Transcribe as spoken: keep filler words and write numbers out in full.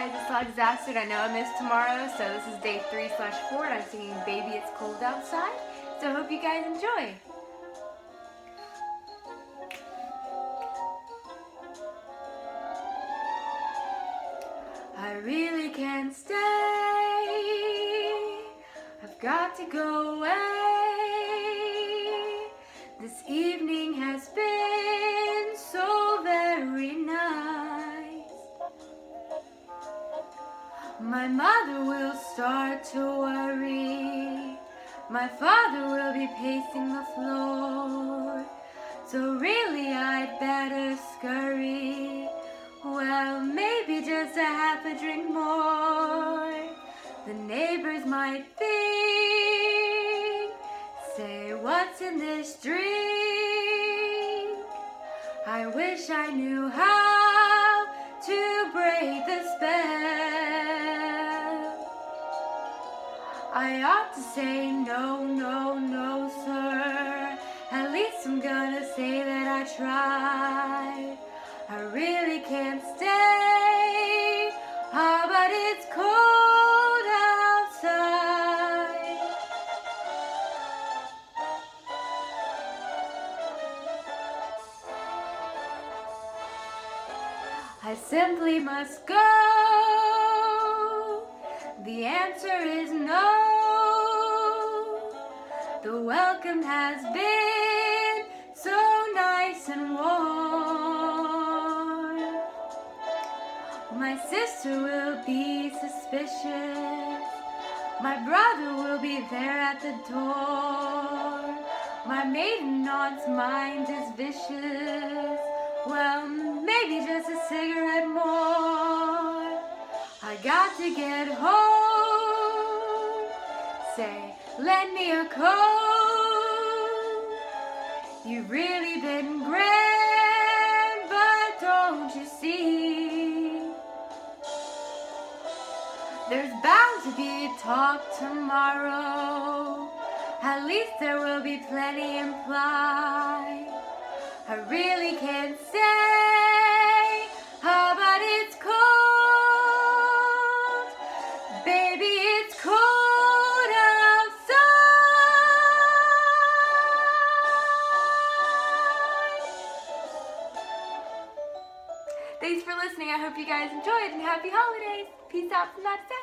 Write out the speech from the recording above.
guys, it's Log Disaster. I know I missed tomorrow, so this is day three slash four, and I'm singing Baby It's Cold Outside. So I hope you guys enjoy. I really can't stay. I've got to go away. This evening has been so very nice. My mother will start to worry. My father will be pacing the floor. So really I'd better scurry. Well, maybe just a half a drink more. The neighbors might think, say, what's in this drink? I wish I knew how to break the spell. I ought to say no, no, no, sir. At least I'm gonna say that I tried. I really can't stay, ah, but it's cold outside. I simply must go. The answer is no. The welcome has been so nice and warm. My sister will be suspicious. My brother will be there at the door. My maiden aunt's mind is vicious. Well, maybe just a cigarette more. I got to get home. Say, lend me a coat. You've really been grand, but don't you see? There's bound to be talk tomorrow. At least there will be plenty implied. I really can't say, ah, but it's cold. Baby, it's cold outside. Thanks for listening. I hope you guys enjoyed, and happy holidays. Peace out from that.